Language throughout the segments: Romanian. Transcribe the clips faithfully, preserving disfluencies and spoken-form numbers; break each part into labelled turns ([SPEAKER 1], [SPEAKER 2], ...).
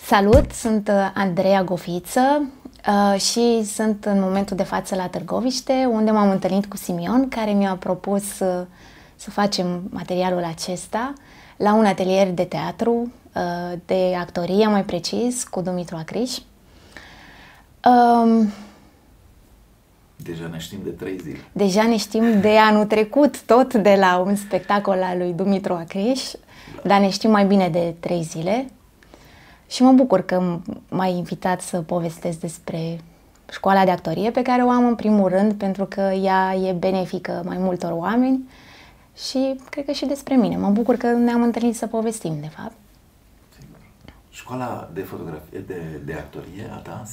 [SPEAKER 1] Salut, sunt Andreea Gofiță uh, și sunt în momentul de față la Târgoviște, unde m-am întâlnit cu Simion, care mi-a propus uh, să facem materialul acesta la un atelier de teatru, uh, de actorie, mai precis, cu Dumitru Acriș. Um,
[SPEAKER 2] Deja ne știm de trei zile.
[SPEAKER 1] Deja ne știm de anul trecut, tot de la un spectacol al lui Dumitru Acriș, da. Dar ne știm mai bine de trei zile. Și mă bucur că m-ai invitat să povestesc despre școala de actorie pe care o am în primul rând, pentru că ea e benefică mai multor oameni și cred că și despre mine. Mă bucur că ne-am întâlnit să povestim, de fapt.
[SPEAKER 2] Sigur. Școala de fotografie, de, de actorie, a dans,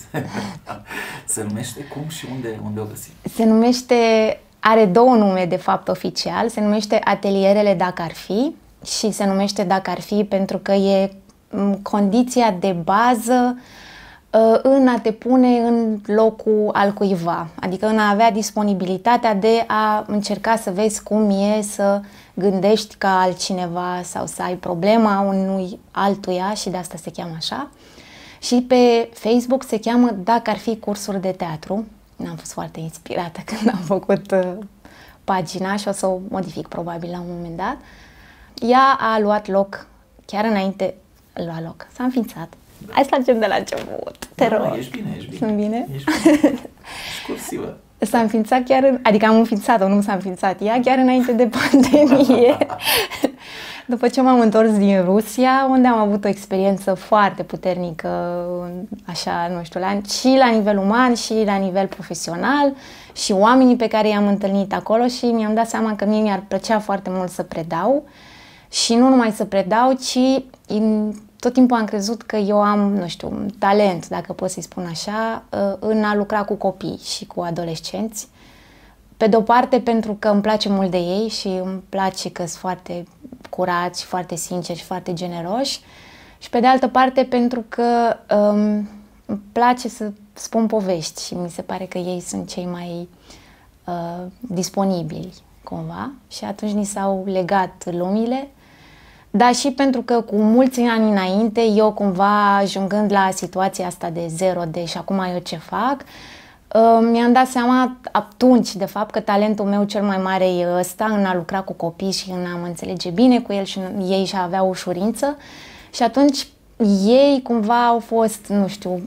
[SPEAKER 2] se numește cum și unde, unde o găsim?
[SPEAKER 1] Se numește, are două nume de fapt oficial, se numește Atelierele Dacă Ar Fi și se numește Dacă Ar Fi pentru că e condiția de bază în a te pune în locul al cuiva, adică în a avea disponibilitatea de a încerca să vezi cum e să gândești ca altcineva sau să ai problema unui altuia și de asta se cheamă așa. Și pe Facebook se cheamă Dacă Ar Fi Cursuri de Teatru. Am fost foarte inspirată când am făcut pagina și o să o modific probabil la un moment dat. Ea a luat loc chiar înainte lua loc. S-a înființat. Da. Hai să facem de la început. Te
[SPEAKER 2] da,
[SPEAKER 1] rog.
[SPEAKER 2] Ești bine, ești bine.
[SPEAKER 1] Sunt bine?
[SPEAKER 2] Ești bine. Ești cursivă.
[SPEAKER 1] S-a înființat chiar, în, adică am înființat-o, nu s-a înființat ea, chiar înainte de pandemie. După ce m-am întors din Rusia, unde am avut o experiență foarte puternică, așa, nu știu, la, și la nivel uman și la nivel profesional și oamenii pe care i-am întâlnit acolo și mi-am dat seama că mie mi-ar plăcea foarte mult să predau și nu numai să predau, ci tot timpul am crezut că eu am, nu știu, un talent, dacă pot să-i spun așa, în a lucra cu copii și cu adolescenți. Pe de-o parte pentru că îmi place mult de ei și îmi place că sunt foarte curați, foarte sinceri și foarte generoși. Și pe de altă parte pentru că um, îmi place să spun povești și mi se pare că ei sunt cei mai uh, disponibili, cumva. Și atunci ni s-au legat lumile. Dar și pentru că cu mulți ani înainte, eu cumva ajungând la situația asta de zero, de și acum eu ce fac, mi-am dat seama atunci, de fapt, că talentul meu cel mai mare e ăsta, în a lucra cu copii și în a mă înțelege bine cu el și ei și a avea ușurință. Și atunci ei cumva au fost, nu știu,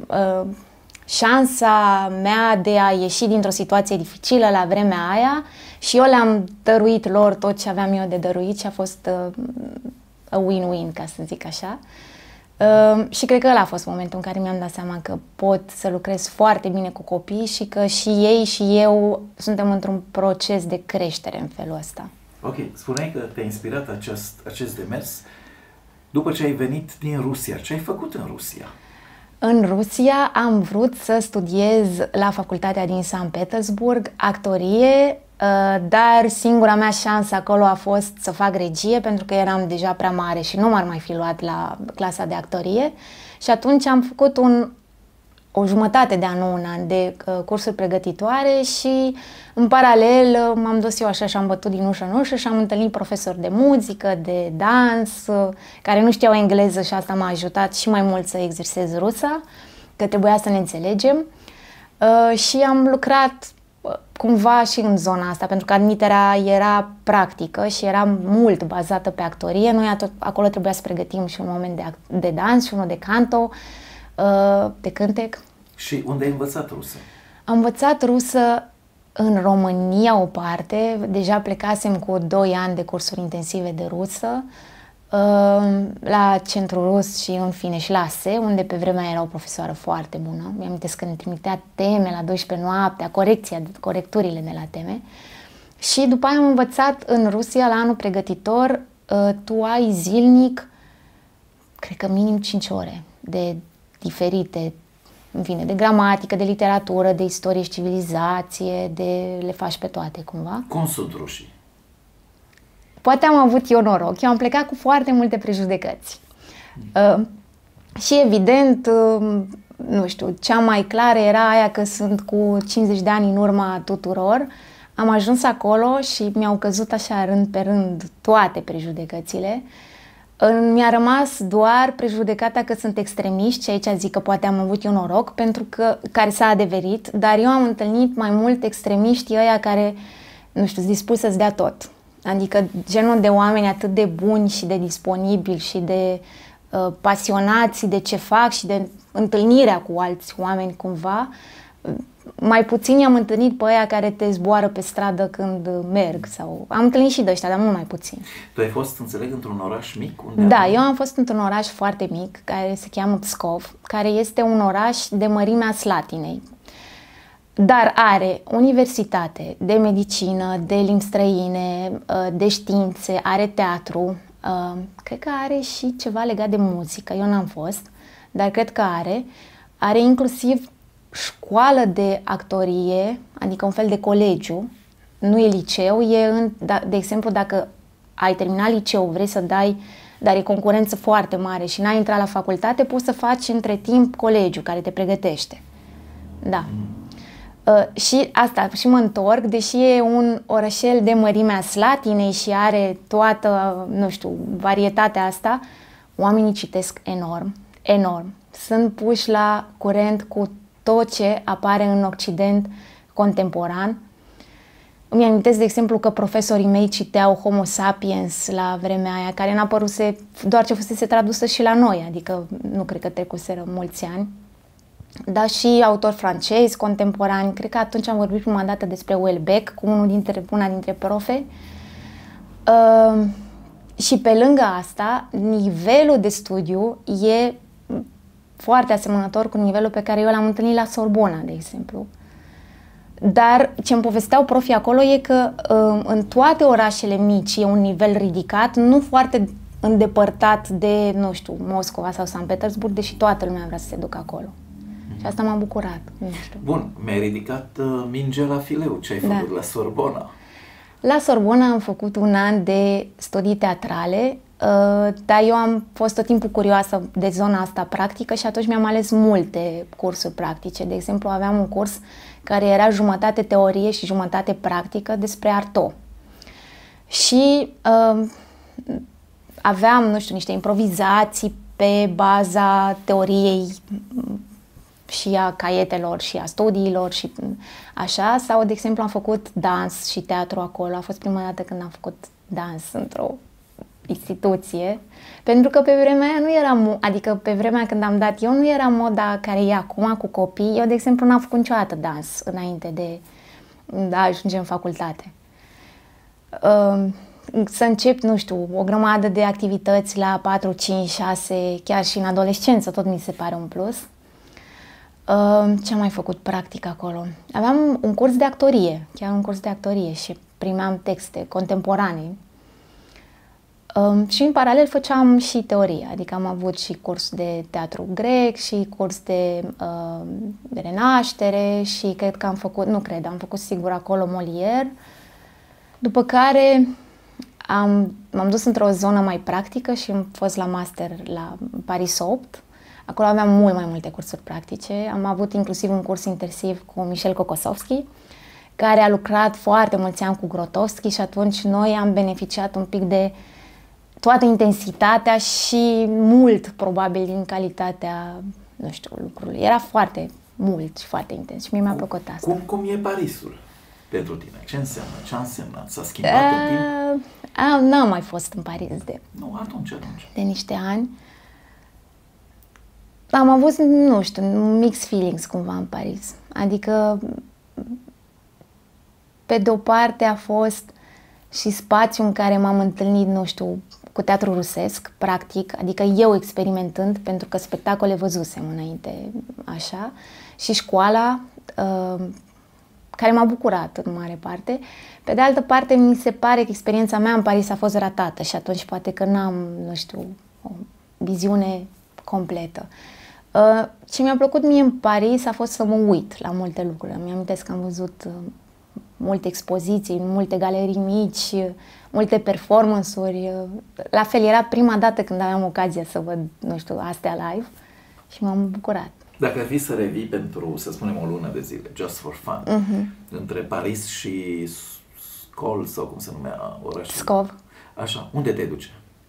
[SPEAKER 1] șansa mea de a ieși dintr-o situație dificilă la vremea aia și eu le-am dăruit lor tot ce aveam eu de dăruit și a fost a win-win, ca să zic așa. Uh, și cred că ăla a fost momentul în care mi-am dat seama că pot să lucrez foarte bine cu copii și că și ei și eu suntem într-un proces de creștere în felul ăsta.
[SPEAKER 2] Ok, spuneai că te-a inspirat acest, acest demers după ce ai venit din Rusia. Ce ai făcut în Rusia?
[SPEAKER 1] În Rusia am vrut să studiez la facultatea din Sankt Petersburg actorie, dar singura mea șansă acolo a fost să fac regie, pentru că eram deja prea mare și nu m-ar mai fi luat la clasa de actorie. Și atunci am făcut un, o jumătate de an, nu un an, de uh, cursuri pregătitoare și în paralel m-am dus eu așa și am bătut din ușă în ușă și am întâlnit profesori de muzică, de dans, uh, care nu știau engleză și asta m-a ajutat și mai mult să exersez rusa, că trebuia să ne înțelegem. Uh, și am lucrat cumva și în zona asta, pentru că admiterea era practică și era mult bazată pe actorie. Noi acolo trebuia să pregătim și un moment de, de dans și unul de canto, de cântec.
[SPEAKER 2] Și unde ai învățat rusă?
[SPEAKER 1] Am învățat rusă în România o parte, deja plecasem cu doi ani de cursuri intensive de rusă, la Centrul Rus și în fine și la A S E, unde pe vremea era o profesoară foarte bună. Mi-am amintesc că ne trimitea teme la douăsprezece noaptea, corecția, corecturile de la teme. Și după aia am învățat în Rusia, la anul pregătitor, tu ai zilnic, cred că minim cinci ore de diferite, în fine, de gramatică, de literatură, de istorie și civilizație, de le faci pe toate cumva.
[SPEAKER 2] Cum sunt rușii?
[SPEAKER 1] Poate am avut eu noroc, eu am plecat cu foarte multe prejudecăți. Uh, și evident, uh, nu știu, cea mai clară era aia că sunt cu cincizeci de ani în urma tuturor. Am ajuns acolo și mi-au căzut așa rând pe rând toate prejudecățile. Mi-a rămas doar prejudecata că sunt extremiști și aici zic că poate am avut eu noroc, pentru că, care s-a adeverit, dar eu am întâlnit mai mult extremiștii ăia care, nu știu, sunt dispuși să-ți dea tot. Adică genul de oameni atât de buni și de disponibili și de uh, pasionați de ce fac și de întâlnirea cu alți oameni cumva. Mai puțin i-am întâlnit pe aia care te zboară pe stradă când merg. Sau... Am întâlnit și de ăștia, dar mult mai puțin.
[SPEAKER 2] Tu ai fost, înțeleg, într-un oraș mic? Unde
[SPEAKER 1] da,
[SPEAKER 2] am...
[SPEAKER 1] eu am fost într-un oraș foarte mic, care se cheamă Pskov, care este un oraș de mărimea Slatinei. Dar are universitate de medicină, de limbi străine, de științe, are teatru, cred că are și ceva legat de muzică, eu n-am fost, dar cred că are. Are inclusiv școală de actorie, adică un fel de colegiu, nu e liceu, e în, de exemplu dacă ai terminat liceu, vrei să dai, dar e concurență foarte mare și n-ai intrat la facultate, poți să faci între timp colegiu care te pregătește. Da. Uh, și asta, și mă întorc, deși e un orășel de mărimea Slatinei și are toată, nu știu, varietatea asta, oamenii citesc enorm, enorm. Sunt puși la curent cu tot ce apare în Occident contemporan. Îmi amintesc, de exemplu, că profesorii mei citeau Homo sapiens la vremea aia, care n-a păruse, doar ce fusese tradusă și la noi, adică nu cred că trecuseră mulți ani. Dar și autori francezi contemporani, cred că atunci am vorbit prima dată despre Houellebecq cu unul dintre, una dintre profe. Uh, și pe lângă asta, nivelul de studiu e foarte asemănător cu nivelul pe care eu l-am întâlnit la Sorbona, de exemplu. Dar ce îmi povesteau profii acolo e că uh, în toate orașele mici e un nivel ridicat, nu foarte îndepărtat de, nu știu, Moscova sau Sankt Petersburg, deși toată lumea vrea să se ducă acolo. Și asta m-a bucurat. Nu știu.
[SPEAKER 2] Bun, mi-ai ridicat uh, mingea la fileu. Ce ai
[SPEAKER 1] da.
[SPEAKER 2] făcut la Sorbona?
[SPEAKER 1] La Sorbona am făcut un an de studii teatrale, uh, dar eu am fost tot timpul curioasă de zona asta practică și atunci mi-am ales multe cursuri practice. De exemplu, aveam un curs care era jumătate teorie și jumătate practică despre Artaud. Și uh, aveam, nu știu, niște improvizații pe baza teoriei și a caietelor și a studiilor și așa, sau de exemplu am făcut dans și teatru acolo. A fost prima dată când am făcut dans într-o instituție, pentru că pe vremea aia nu era, adică pe vremea când am dat eu nu era moda care e acum cu copii. Eu, de exemplu, n-am făcut niciodată dans înainte de a ajunge în facultate. Să încep, nu știu, o grămadă de activități la patru, cinci, șase, chiar și în adolescență, tot mi se pare un plus. Ce am mai făcut practic acolo? Aveam un curs de actorie, chiar un curs de actorie și primeam texte contemporane. Și în paralel făceam și teorie, adică am avut și curs de teatru grec și curs de, de renaștere și cred că am făcut, nu cred, am făcut sigur acolo Molière. După care am, m-am dus într-o zonă mai practică și am fost la master la Paris opt. Acolo aveam mult mai multe cursuri practice. Am avut inclusiv un curs intensiv cu Michel Kokosovski, care a lucrat foarte mulți ani cu Grotowski și atunci noi am beneficiat un pic de toată intensitatea și mult, probabil, din calitatea, nu știu, lucrului. Era foarte mult și foarte intens și mie mi-a plăcut asta.
[SPEAKER 2] Cum, cum e Parisul pentru tine? Ce înseamnă? Ce a însemnat? S-a schimbat uh, în timp?
[SPEAKER 1] Uh, N-am mai fost în Paris de...
[SPEAKER 2] Nu, atunci, atunci.
[SPEAKER 1] De niște ani. Am avut, nu știu, mixed feelings cumva în Paris. Adică, pe de-o parte a fost și spațiu în care m-am întâlnit, nu știu, cu teatru rusesc, practic, adică eu experimentând, pentru că spectacole văzusem înainte, așa, și școala, uh, care m-a bucurat în mare parte. Pe de altă parte, mi se pare că experiența mea în Paris a fost ratată și atunci poate că n-am, nu știu, o viziune completă. Uh, ce mi-a plăcut mie în Paris a fost să mă uit la multe lucruri. Mi-am amintesc că am văzut uh, multe expoziții, multe galerii mici, multe performance-uri. La fel, era prima dată când aveam ocazia să văd, nu știu, astea live și m-am bucurat.
[SPEAKER 2] Dacă ar fi să revii pentru, să spunem, o lună de zile, just for fun, uh-huh. între Paris și Skol, sau cum se numea orașul?
[SPEAKER 1] Pskov.
[SPEAKER 2] Așa, unde te duce?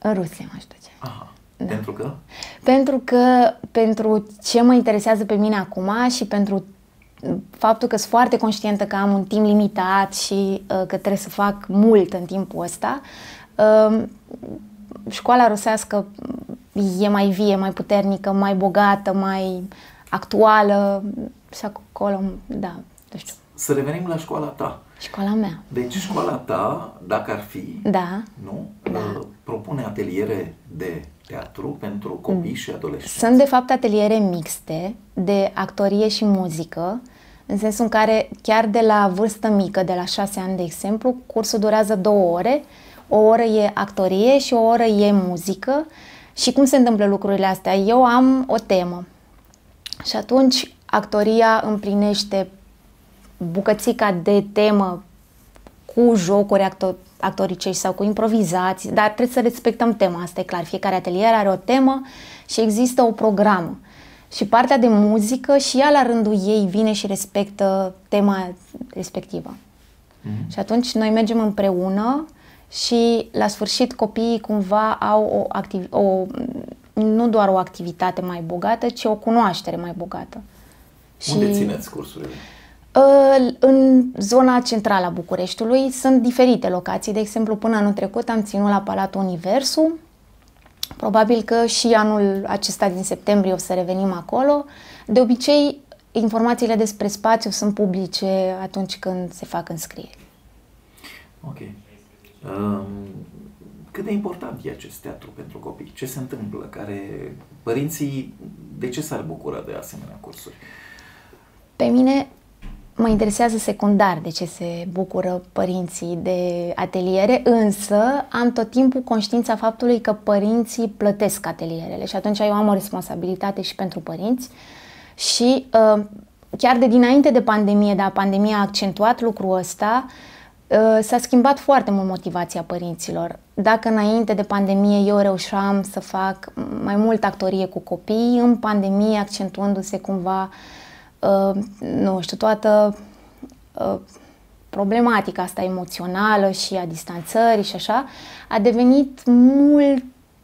[SPEAKER 1] În Rusia m-aș duce.
[SPEAKER 2] Aha.
[SPEAKER 1] Da.
[SPEAKER 2] Pentru că?
[SPEAKER 1] Pentru că, pentru ce mă interesează pe mine acum și pentru faptul că sunt foarte conștientă că am un timp limitat și uh, că trebuie să fac mult în timpul ăsta, uh, școala rusească e mai vie, mai puternică, mai bogată, mai actuală și acolo, da, nu știu.
[SPEAKER 2] Să revenim la școala ta.
[SPEAKER 1] Școala mea.
[SPEAKER 2] Deci școala ta, dacă ar fi,
[SPEAKER 1] da.
[SPEAKER 2] nu?
[SPEAKER 1] Da.
[SPEAKER 2] Propune ateliere de teatru pentru copii și adolescenți.
[SPEAKER 1] Sunt de fapt ateliere mixte de actorie și muzică, în sensul în care chiar de la vârstă mică, de la șase ani de exemplu, cursul durează două ore, o oră e actorie și o oră e muzică. Și cum se întâmplă lucrurile astea? Eu am o temă și atunci actoria împlinește bucățica de temă cu jocuri actor actoricești sau cu improvizații, dar trebuie să respectăm tema, asta e clar. Fiecare atelier are o temă și există o programă. Și partea de muzică și ea la rândul ei vine și respectă tema respectivă. Mm-hmm. Și atunci noi mergem împreună și la sfârșit copiii cumva au o, o nu doar o activitate mai bogată, ci o cunoaștere mai bogată.
[SPEAKER 2] Unde și țineți cursurile?
[SPEAKER 1] În zona centrală a Bucureștiului sunt diferite locații. De exemplu, până anul trecut am ținut la Palatul Universul. Probabil că și anul acesta din septembrie o să revenim acolo. De obicei, informațiile despre spațiu sunt publice atunci când se fac înscrieri.
[SPEAKER 2] Ok. Um, cât de important e acest teatru pentru copii? Ce se întâmplă? Care părinții, de ce s-ar bucura de asemenea cursuri?
[SPEAKER 1] Pe mine mă interesează secundar de ce se bucură părinții de ateliere, însă am tot timpul conștiința faptului că părinții plătesc atelierele și atunci eu am o responsabilitate și pentru părinți și uh, chiar de dinainte de pandemie, dar pandemia a accentuat lucrul ăsta, uh, s-a schimbat foarte mult motivația părinților. Dacă înainte de pandemie eu reușeam să fac mai mult actorie cu copii, în pandemie accentuându-se cumva Uh, nu știu, toată uh, problematica asta emoțională și a distanțării și așa, a devenit mult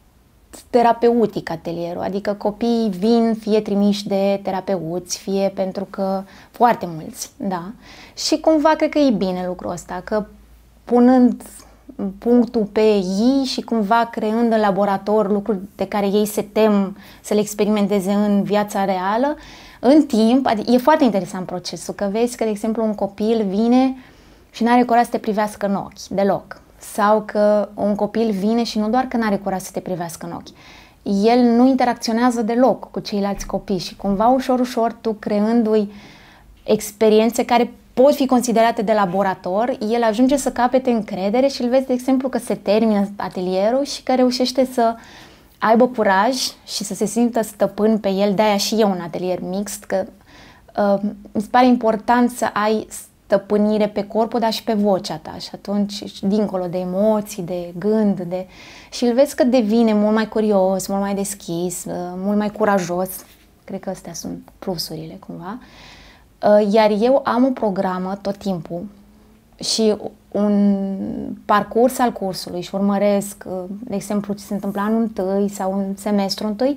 [SPEAKER 1] terapeutic atelierul, adică copiii vin fie trimiși de terapeuți, fie pentru că foarte mulți, da. Și cumva cred că e bine lucrul ăsta, că punând punctul pe ei și cumva creând în laborator lucruri de care ei se tem să le experimenteze în viața reală, în timp, adică e foarte interesant procesul, că vezi că, de exemplu, un copil vine și n-are curaj să te privească în ochi, deloc. Sau că un copil vine și nu doar că n-are curaj să te privească în ochi, el nu interacționează deloc cu ceilalți copii și cumva ușor, ușor, tu creându-i experiențe care pot fi considerate de laborator, el ajunge să capete încredere și îl vezi, de exemplu, că se termină atelierul și că reușește să aibă curaj și să se simtă stăpân pe el. De-aia și eu un atelier mixt, că uh, mi se pare important să ai stăpânire pe corpul, dar și pe vocea ta. Și atunci, dincolo de emoții, de gând, de... și îl vezi că devine mult mai curios, mult mai deschis, uh, mult mai curajos. Cred că astea sunt plusurile, cumva. Uh, iar eu am o programă tot timpul și un parcurs al cursului și urmăresc, de exemplu, ce se întâmplă anul întâi sau în semestru întâi,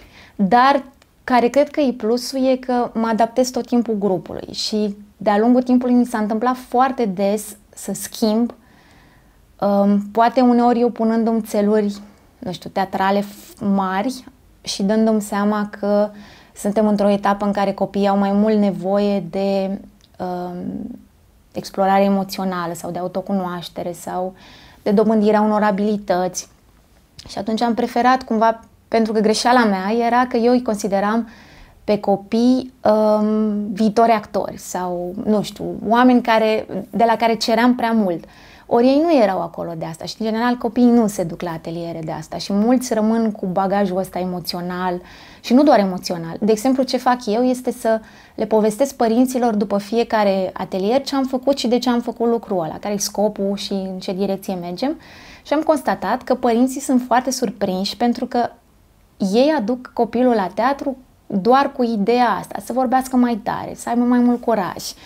[SPEAKER 1] dar care cred că e plusul e că mă adaptez tot timpul grupului și de-a lungul timpului mi s-a întâmplat foarte des să schimb, um, poate uneori eu punându-mi țeluri, nu știu, teatrale mari și dându-mi seama că suntem într-o etapă în care copiii au mai mult nevoie de um, explorare emoțională sau de autocunoaștere sau de dobândirea unor abilități. Și atunci am preferat cumva, pentru că greșeala mea era că eu îi consideram pe copii um, viitori actori sau, nu știu, oameni care, de la care ceream prea mult. Ori ei nu erau acolo de asta și, în general, copiii nu se duc la ateliere de asta și mulți rămân cu bagajul ăsta emoțional și nu doar emoțional. De exemplu, ce fac eu este să le povestesc părinților după fiecare atelier ce am făcut și de ce am făcut lucrul ăla, care e scopul și în ce direcție mergem. Și am constatat că părinții sunt foarte surprinși pentru că ei aduc copilul la teatru doar cu ideea asta, să vorbească mai tare, să aibă mai mult curaj,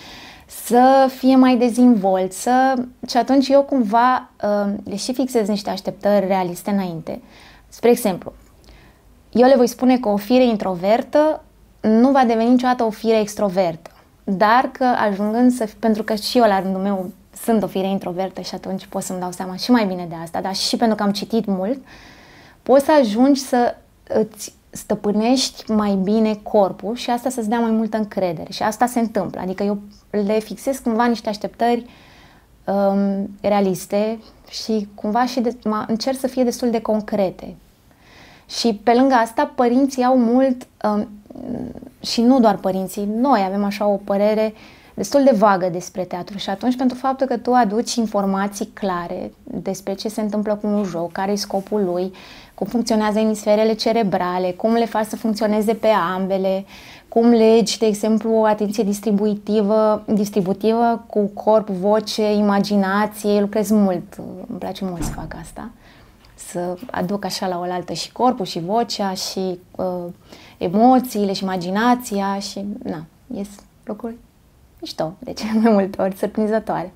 [SPEAKER 1] să fie mai dezvolți, să... și atunci eu cumva uh, le și fixez niște așteptări realiste înainte. Spre exemplu, eu le voi spune că o fire introvertă nu va deveni niciodată o fire extrovertă, dar că ajungând să... pentru că și eu la rândul meu sunt o fire introvertă și atunci pot să-mi dau seama și mai bine de asta, dar și pentru că am citit mult, poți să ajungi să îți stăpânești mai bine corpul și asta să-ți dea mai multă încredere și asta se întâmplă, adică eu le fixez cumva niște așteptări um, realiste și cumva și de, mă, încerc să fie destul de concrete. Și pe lângă asta părinții au mult, um, și nu doar părinții, noi avem așa o părere destul de vagă despre teatru și atunci pentru faptul că tu aduci informații clare despre ce se întâmplă cu un joc, care e scopul lui, cum funcționează emisferele cerebrale, cum le faci să funcționeze pe ambele, cum legi, de exemplu, o atenție distributivă, distributivă cu corp, voce, imaginație, lucrez mult, îmi place mult să fac asta, să aduc așa la oaltă și corpul și vocea și uh, emoțiile și imaginația și, na, ies lucruri mișto, de ce mai multe ori, surprinzătoare.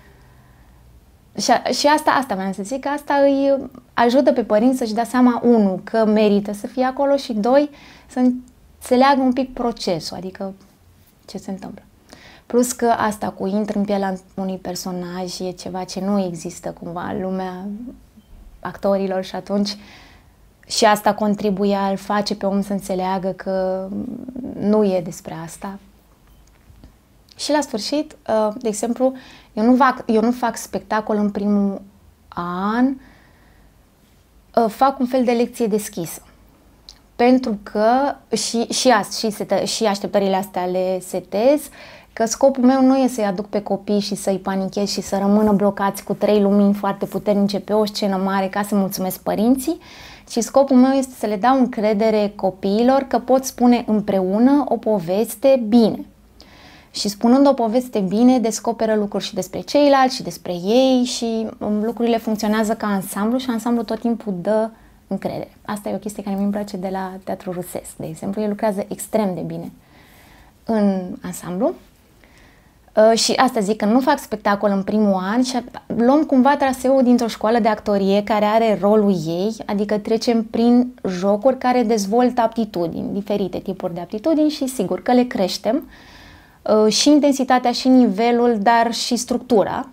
[SPEAKER 1] Și, și asta, asta vreau să zic, că asta îi ajută pe părinți să-și dea seama, unu, că merită să fie acolo și doi, să înțeleagă un pic procesul, adică ce se întâmplă. Plus că asta cu intri în pielea unui personaj e ceva ce nu există cumva în lumea actorilor și atunci și asta contribuie, îl face pe om să înțeleagă că nu e despre asta. Și la sfârșit, de exemplu, eu nu fac, eu nu fac spectacol în primul an, fac un fel de lecție deschisă. Pentru că și, și, asta, și, sete, și așteptările astea le setez, că scopul meu nu e să-i aduc pe copii și să-i panichez și să rămână blocați cu trei lumini foarte puternice pe o scenă mare ca să mulțumesc părinții, ci scopul meu este să le dau încredere copiilor că pot spune împreună o poveste bine. Și spunând o poveste bine, descoperă lucruri și despre ceilalți și despre ei și lucrurile funcționează ca ansamblu și ansamblu tot timpul dă încredere. Asta e o chestie care mi-mi place de la teatru rusesc, de exemplu. El lucrează extrem de bine în ansamblu. Și asta zic, că nu fac spectacol în primul an și luăm cumva traseul dintr-o școală de actorie care are rolul ei, adică trecem prin jocuri care dezvoltă aptitudini, diferite tipuri de aptitudini și sigur că le creștem. Și intensitatea, și nivelul, dar și structura.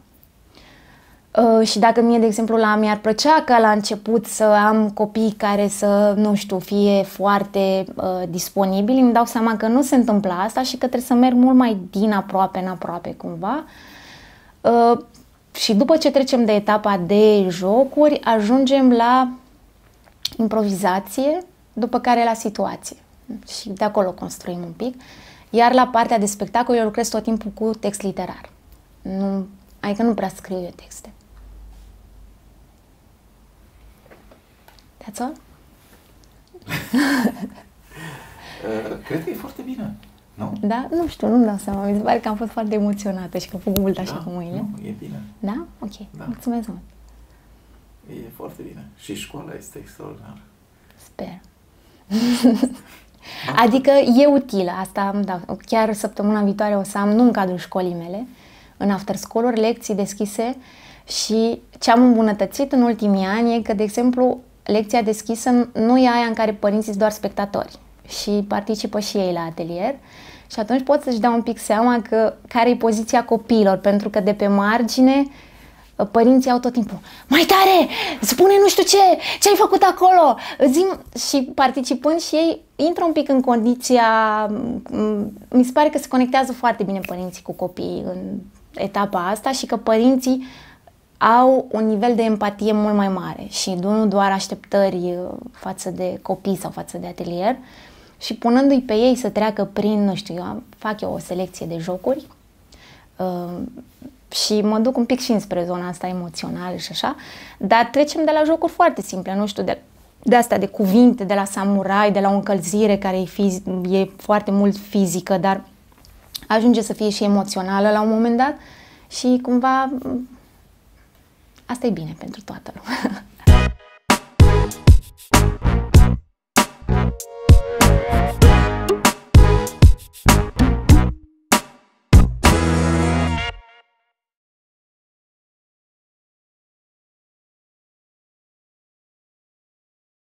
[SPEAKER 1] Și dacă mie, de exemplu, la mi-ar plăcea ca la început să am copii care să, nu știu, fie foarte uh, disponibili, îmi dau seama că nu se întâmplă asta și că trebuie să merg mult mai din aproape în aproape, cumva. Uh, și după ce trecem de etapa de jocuri, ajungem la improvizație, după care la situație. Și de acolo construim un pic. Iar la partea de spectacol eu lucrez tot timpul cu text literar. Nu, adică nu prea scriu eu texte. That's all?
[SPEAKER 2] Cred că e foarte bine, nu?
[SPEAKER 1] Da? Nu știu, nu-mi dau seama. Mi se pare că am fost foarte emoționată și că am făcut mult așa
[SPEAKER 2] da,
[SPEAKER 1] cu mâinile.
[SPEAKER 2] Nu, e bine.
[SPEAKER 1] Da? Ok. Da. Mulțumesc mult.
[SPEAKER 2] E foarte bine. Și școala este extraordinară.
[SPEAKER 1] Sper. Adică e utilă, asta îmi dau. Chiar săptămâna viitoare o să am, nu în cadrul școlii mele, în after school-uri, lecții deschise și ce am îmbunătățit în ultimii ani e că, de exemplu, lecția deschisă nu e aia în care părinții sunt doar spectatori și participă și ei la atelier și atunci pot să-și dea un pic seama că care e poziția copiilor, pentru că de pe margine părinții au tot timpul, mai tare, spune nu știu ce, ce ai făcut acolo, zi-mi, și participând și ei intră un pic în condiția, mi se pare că se conectează foarte bine părinții cu copiii în etapa asta și că părinții au un nivel de empatie mult mai mare și nu doar așteptări față de copii sau față de atelier și punându-i pe ei să treacă prin, nu știu, eu fac eu o selecție de jocuri și mă duc un pic și înspre zona asta emoțională și așa, dar trecem de la jocuri foarte simple, nu știu, de, de astea de cuvinte, de la samurai, de la o încălzire care e, fiz, e foarte mult fizică, dar ajunge să fie și emoțională la un moment dat și cumva asta e bine pentru toată lumea.